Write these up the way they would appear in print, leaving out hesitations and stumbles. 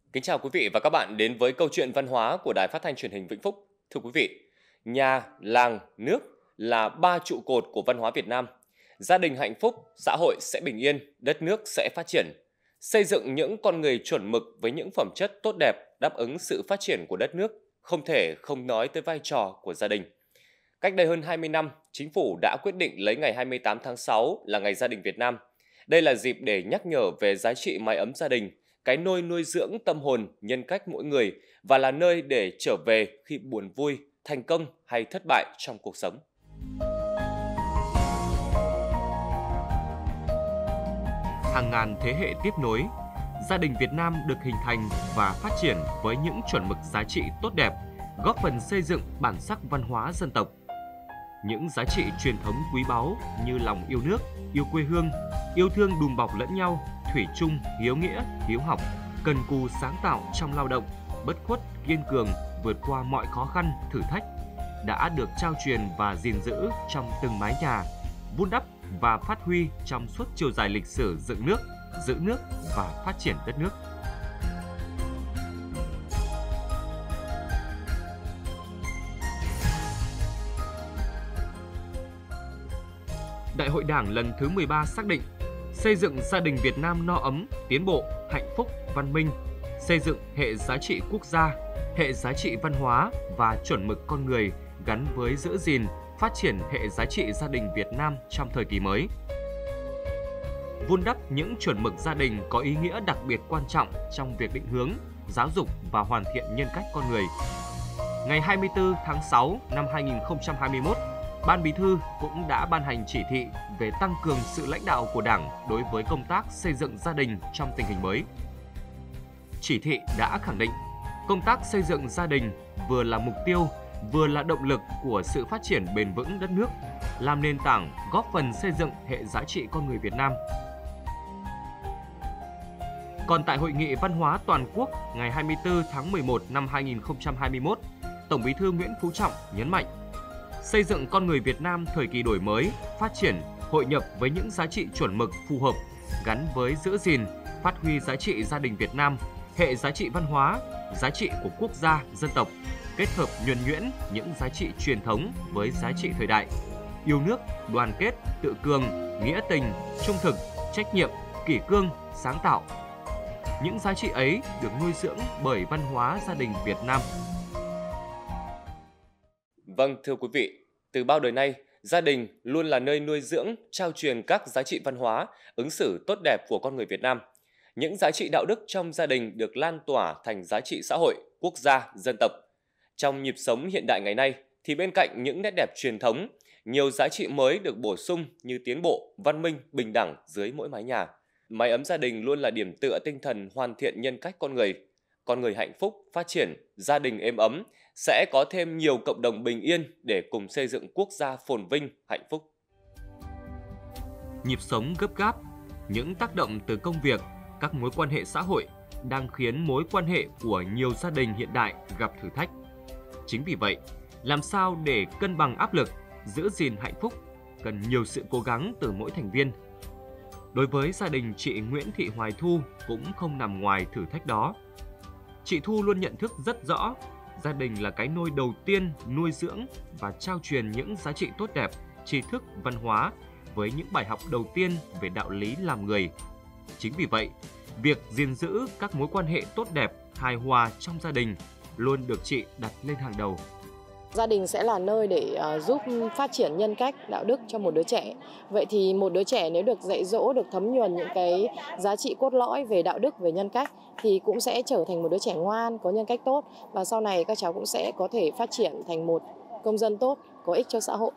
Kính chào quý vị và các bạn đến với câu chuyện văn hóa của Đài Phát thanh Truyền hình Vĩnh Phúc. Thưa quý vị, nhà, làng, nước là ba trụ cột của văn hóa Việt Nam. Gia đình hạnh phúc, xã hội sẽ bình yên, đất nước sẽ phát triển. Xây dựng những con người chuẩn mực với những phẩm chất tốt đẹp đáp ứng sự phát triển của đất nước, không thể không nói tới vai trò của gia đình. Cách đây hơn 20 năm, Chính phủ đã quyết định lấy ngày 28 tháng 6 là Ngày Gia đình Việt Nam. Đây là dịp để nhắc nhở về giá trị mái ấm gia đình, cái nôi nuôi dưỡng tâm hồn, nhân cách mỗi người và là nơi để trở về khi buồn vui, thành công hay thất bại trong cuộc sống. Hàng ngàn thế hệ tiếp nối, gia đình Việt Nam được hình thành và phát triển với những chuẩn mực giá trị tốt đẹp, góp phần xây dựng bản sắc văn hóa dân tộc. Những giá trị truyền thống quý báu như lòng yêu nước, yêu quê hương, yêu thương đùm bọc lẫn nhau, thủy chung, hiếu nghĩa, hiếu học, cần cù sáng tạo trong lao động, bất khuất, kiên cường, vượt qua mọi khó khăn, thử thách, đã được trao truyền và gìn giữ trong từng mái nhà, vun đắp và phát huy trong suốt chiều dài lịch sử dựng nước, giữ nước và phát triển đất nước. Đại hội Đảng lần thứ 13 xác định xây dựng gia đình Việt Nam no ấm, tiến bộ, hạnh phúc, văn minh, xây dựng hệ giá trị quốc gia, hệ giá trị văn hóa và chuẩn mực con người gắn với giữ gìn, phát triển hệ giá trị gia đình Việt Nam trong thời kỳ mới. Vun đắp những chuẩn mực gia đình có ý nghĩa đặc biệt quan trọng trong việc định hướng, giáo dục và hoàn thiện nhân cách con người. Ngày 24 tháng 6 năm 2021, Ban Bí thư cũng đã ban hành chỉ thị về tăng cường sự lãnh đạo của Đảng đối với công tác xây dựng gia đình trong tình hình mới. Chỉ thị đã khẳng định, công tác xây dựng gia đình vừa là mục tiêu, vừa là động lực của sự phát triển bền vững đất nước, làm nền tảng góp phần xây dựng hệ giá trị con người Việt Nam. Còn tại Hội nghị Văn hóa Toàn quốc ngày 24 tháng 11 năm 2021, Tổng Bí thư Nguyễn Phú Trọng nhấn mạnh, xây dựng con người Việt Nam thời kỳ đổi mới, phát triển, hội nhập với những giá trị chuẩn mực phù hợp, gắn với giữ gìn, phát huy giá trị gia đình Việt Nam, hệ giá trị văn hóa, giá trị của quốc gia, dân tộc, kết hợp nhuần nhuyễn những giá trị truyền thống với giá trị thời đại, yêu nước, đoàn kết, tự cường, nghĩa tình, trung thực, trách nhiệm, kỷ cương, sáng tạo. Những giá trị ấy được nuôi dưỡng bởi văn hóa gia đình Việt Nam. Vâng, thưa quý vị, từ bao đời nay, gia đình luôn là nơi nuôi dưỡng, trao truyền các giá trị văn hóa, ứng xử tốt đẹp của con người Việt Nam. Những giá trị đạo đức trong gia đình được lan tỏa thành giá trị xã hội, quốc gia, dân tộc. Trong nhịp sống hiện đại ngày nay, thì bên cạnh những nét đẹp truyền thống, nhiều giá trị mới được bổ sung như tiến bộ, văn minh, bình đẳng dưới mỗi mái nhà. Mái ấm gia đình luôn là điểm tựa tinh thần hoàn thiện nhân cách con người. Con người hạnh phúc, phát triển, gia đình êm ấm, sẽ có thêm nhiều cộng đồng bình yên để cùng xây dựng quốc gia phồn vinh, hạnh phúc. Nhịp sống gấp gáp, những tác động từ công việc, các mối quan hệ xã hội đang khiến mối quan hệ của nhiều gia đình hiện đại gặp thử thách. Chính vì vậy, làm sao để cân bằng áp lực, giữ gìn hạnh phúc cần nhiều sự cố gắng từ mỗi thành viên. Đối với gia đình chị Nguyễn Thị Hoài Thu cũng không nằm ngoài thử thách đó. Chị Thu luôn nhận thức rất rõ, gia đình là cái nôi đầu tiên nuôi dưỡng và trao truyền những giá trị tốt đẹp, tri thức, văn hóa với những bài học đầu tiên về đạo lý làm người. Chính vì vậy, việc gìn giữ các mối quan hệ tốt đẹp, hài hòa trong gia đình luôn được chị đặt lên hàng đầu. Gia đình sẽ là nơi để giúp phát triển nhân cách, đạo đức cho một đứa trẻ. Vậy thì một đứa trẻ nếu được dạy dỗ, được thấm nhuần những cái giá trị cốt lõi về đạo đức, về nhân cách thì cũng sẽ trở thành một đứa trẻ ngoan, có nhân cách tốt và sau này các cháu cũng sẽ có thể phát triển thành một công dân tốt, có ích cho xã hội.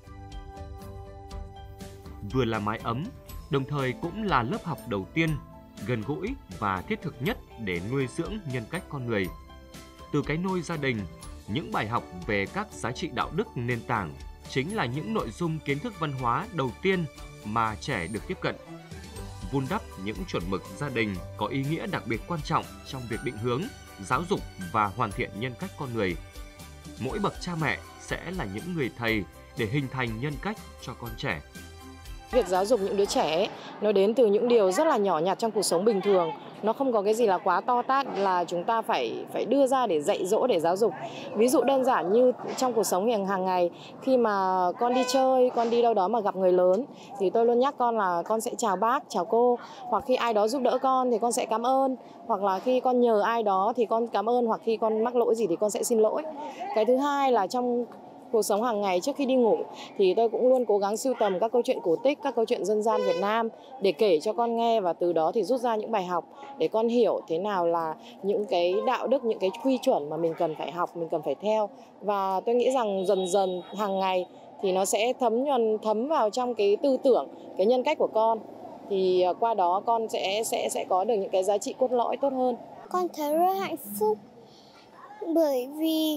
Vừa là mái ấm, đồng thời cũng là lớp học đầu tiên, gần gũi và thiết thực nhất để nuôi dưỡng nhân cách con người. Từ cái nôi gia đình, những bài học về các giá trị đạo đức nền tảng chính là những nội dung kiến thức văn hóa đầu tiên mà trẻ được tiếp cận. Vun đắp những chuẩn mực gia đình có ý nghĩa đặc biệt quan trọng trong việc định hướng, giáo dục và hoàn thiện nhân cách con người. Mỗi bậc cha mẹ sẽ là những người thầy để hình thành nhân cách cho con trẻ. Việc giáo dục những đứa trẻ ấy, nó đến từ những điều rất là nhỏ nhặt trong cuộc sống bình thường. Nó không có cái gì là quá to tát là chúng ta phải đưa ra để dạy dỗ, để giáo dục. Ví dụ đơn giản như trong cuộc sống hàng ngày, khi mà con đi chơi, con đi đâu đó mà gặp người lớn thì tôi luôn nhắc con là con sẽ chào bác, chào cô, hoặc khi ai đó giúp đỡ con thì con sẽ cảm ơn, hoặc là khi con nhờ ai đó thì con cảm ơn, hoặc khi con mắc lỗi gì thì con sẽ xin lỗi. Cái thứ hai là trong cuộc sống hàng ngày trước khi đi ngủ thì tôi cũng luôn cố gắng sưu tầm các câu chuyện cổ tích, các câu chuyện dân gian Việt Nam để kể cho con nghe, và từ đó thì rút ra những bài học để con hiểu thế nào là những cái đạo đức, những cái quy chuẩn mà mình cần phải học, mình cần phải theo. Và tôi nghĩ rằng dần dần hàng ngày thì nó sẽ thấm vào trong cái tư tưởng, cái nhân cách của con. Thì qua đó con sẽ có được những cái giá trị cốt lõi tốt hơn. Con thấy rất hạnh phúc bởi vì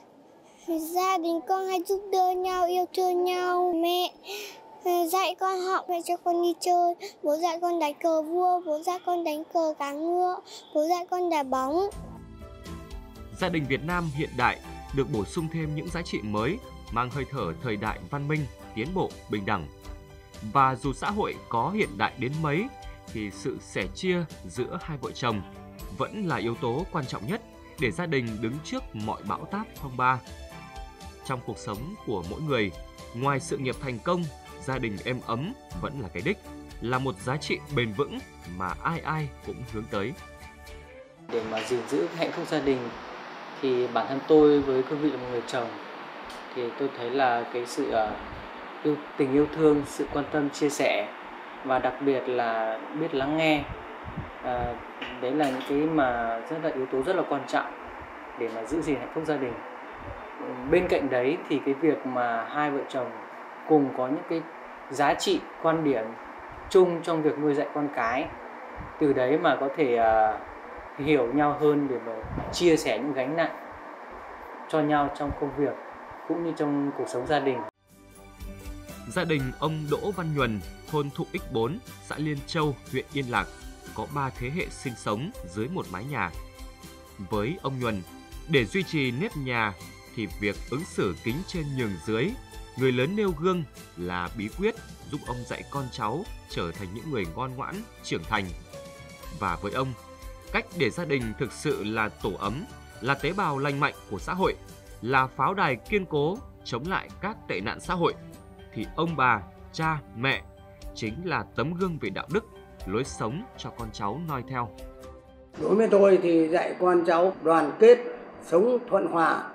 gia đình con hay giúp đỡ nhau, yêu thương nhau. Mẹ dạy con học, mẹ cho con đi chơi. Bố dạy con đánh cờ vua, bố dạy con đánh cờ cá ngựa, bố dạy con đá bóng. Gia đình Việt Nam hiện đại được bổ sung thêm những giá trị mới mang hơi thở thời đại văn minh, tiến bộ, bình đẳng. Và dù xã hội có hiện đại đến mấy thì sự sẻ chia giữa hai vợ chồng vẫn là yếu tố quan trọng nhất để gia đình đứng trước mọi bão táp phong ba. Trong cuộc sống của mỗi người, ngoài sự nghiệp thành công, gia đình êm ấm vẫn là cái đích, là một giá trị bền vững mà ai ai cũng hướng tới. Để mà gìn giữ hạnh phúc gia đình thì bản thân tôi với cương vị là một người chồng thì tôi thấy là cái sự tình yêu thương, sự quan tâm, chia sẻ và đặc biệt là biết lắng nghe, đấy là những cái mà rất là yếu tố rất là quan trọng để mà giữ gìn hạnh phúc gia đình. Bên cạnh đấy thì cái việc mà hai vợ chồng cùng có những cái giá trị, quan điểm chung trong việc nuôi dạy con cái, từ đấy mà có thể hiểu nhau hơn để mà chia sẻ những gánh nặng cho nhau trong công việc cũng như trong cuộc sống gia đình. Gia đình ông Đỗ Văn Nhuần, thôn Thụ Ích 4, xã Liên Châu, huyện Yên Lạc có 3 thế hệ sinh sống dưới một mái nhà. Với ông Nhuần, để duy trì nếp nhà thì việc ứng xử kính trên nhường dưới, người lớn nêu gương là bí quyết giúp ông dạy con cháu trở thành những người ngoan ngoãn, trưởng thành. Và với ông, cách để gia đình thực sự là tổ ấm, là tế bào lành mạnh của xã hội, là pháo đài kiên cố chống lại các tệ nạn xã hội, thì ông bà, cha, mẹ chính là tấm gương về đạo đức, lối sống cho con cháu noi theo. Đối với tôi thì dạy con cháu đoàn kết, sống thuận hòa.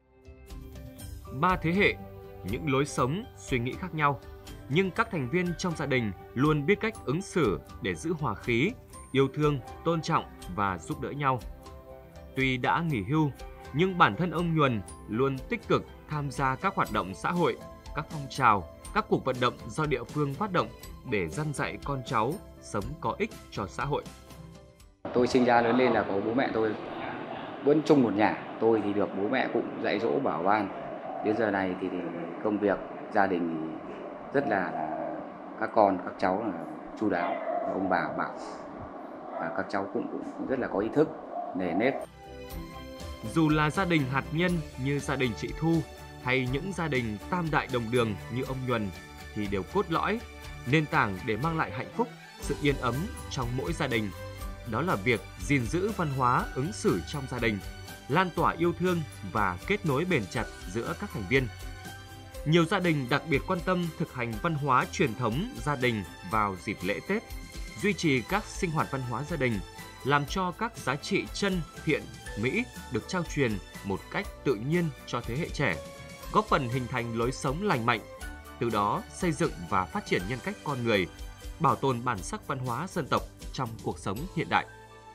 3 thế hệ, những lối sống, suy nghĩ khác nhau, nhưng các thành viên trong gia đình luôn biết cách ứng xử để giữ hòa khí, yêu thương, tôn trọng và giúp đỡ nhau. Tuy đã nghỉ hưu, nhưng bản thân ông Nhuần luôn tích cực tham gia các hoạt động xã hội, các phong trào, các cuộc vận động do địa phương phát động để răn dạy con cháu sống có ích cho xã hội. Tôi sinh ra lớn lên là có bố mẹ tôi vẫn chung một nhà, tôi thì được bố mẹ cũng dạy dỗ bảo ban. Đến giờ này thì công việc gia đình rất là các con, các cháu là chu đáo, ông bà bảo và các cháu cũng rất là có ý thức, nề nếp. Dù là gia đình hạt nhân như gia đình chị Thu hay những gia đình tam đại đồng đường như ông Nhuần thì đều cốt lõi, nền tảng để mang lại hạnh phúc, sự yên ấm trong mỗi gia đình. Đó là việc gìn giữ văn hóa ứng xử trong gia đình, lan tỏa yêu thương và kết nối bền chặt giữa các thành viên. Nhiều gia đình đặc biệt quan tâm thực hành văn hóa truyền thống gia đình vào dịp lễ Tết, duy trì các sinh hoạt văn hóa gia đình, làm cho các giá trị chân, thiện, mỹ được trao truyền một cách tự nhiên cho thế hệ trẻ, góp phần hình thành lối sống lành mạnh, từ đó xây dựng và phát triển nhân cách con người, bảo tồn bản sắc văn hóa dân tộc trong cuộc sống hiện đại.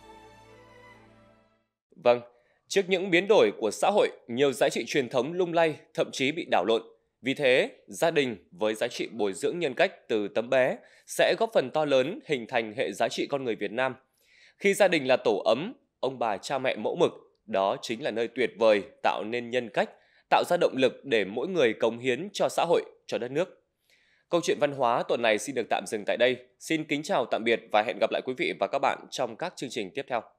Vâng, trước những biến đổi của xã hội, nhiều giá trị truyền thống lung lay, thậm chí bị đảo lộn. Vì thế, gia đình với giá trị bồi dưỡng nhân cách từ tấm bé sẽ góp phần to lớn hình thành hệ giá trị con người Việt Nam. Khi gia đình là tổ ấm, ông bà cha mẹ mẫu mực, đó chính là nơi tuyệt vời tạo nên nhân cách, tạo ra động lực để mỗi người cống hiến cho xã hội, cho đất nước. Câu chuyện văn hóa tuần này xin được tạm dừng tại đây. Xin kính chào tạm biệt và hẹn gặp lại quý vị và các bạn trong các chương trình tiếp theo.